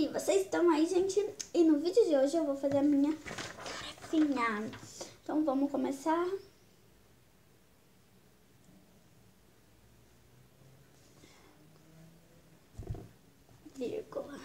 E vocês estão aí, gente? E no vídeo de hoje eu vou fazer a minha tarefinha. Então vamos começar. Vírgula.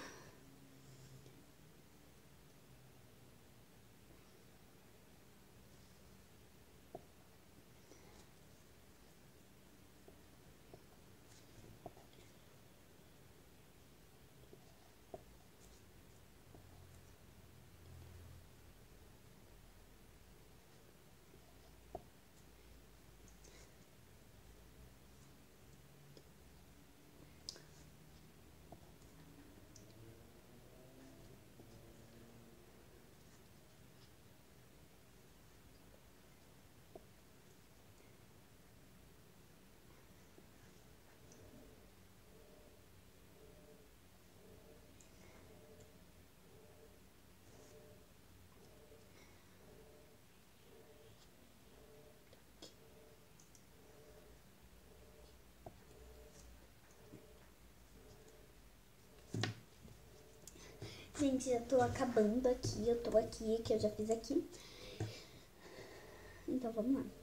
Gente, já tô acabando aqui, eu tô aqui, que eu já fiz aqui. Então, vamos lá.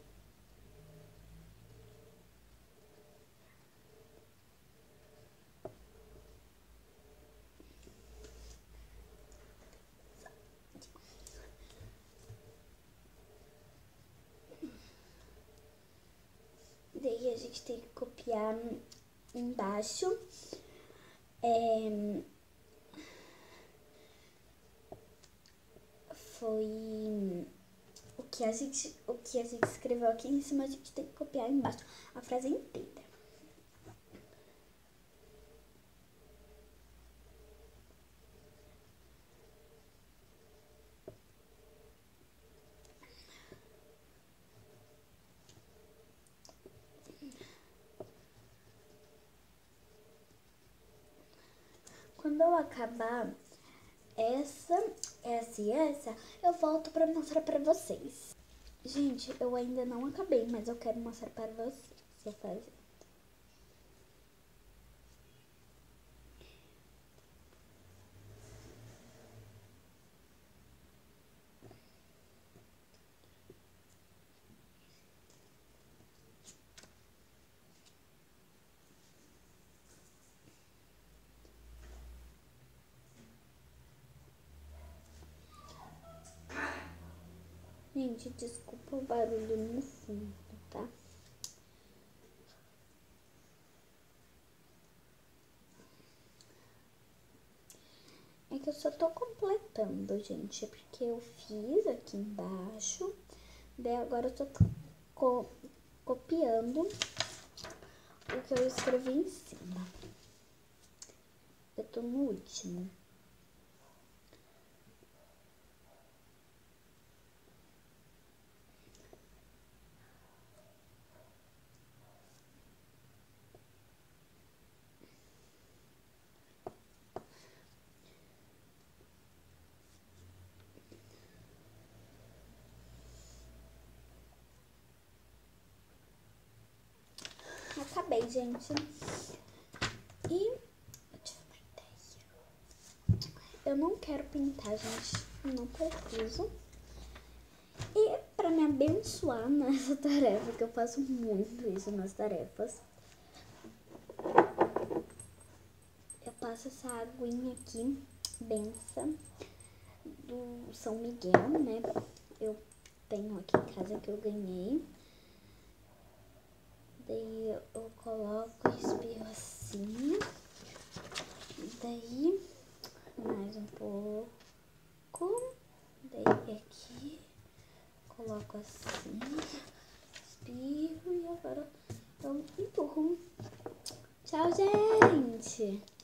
Daí a gente tem que copiar embaixo. Foi o que a gente escreveu aqui em cima, a gente tem que copiar embaixo a frase inteira. Quando eu acabar essa e essa, eu volto pra mostrar pra vocês. Gente, eu ainda não acabei, mas eu quero mostrar para vocês. Vou fazer. Gente, desculpa o barulho no fundo, tá? É que eu só tô completando, gente, porque eu fiz aqui embaixo, daí agora eu tô copiando o que eu escrevi em cima. Eu tô no último. Acabei, gente. E eu tive uma ideia. Eu não quero pintar, gente. Não preciso. E pra me abençoar nessa tarefa, que eu faço muito isso nas tarefas, eu passo essa aguinha aqui, benção, do São Miguel, né? Eu tenho aqui em casa que eu ganhei. Daí eu coloco e espirro assim. Daí mais um pouco. Daí aqui coloco assim, espirro e agora eu empurro. Tchau, gente!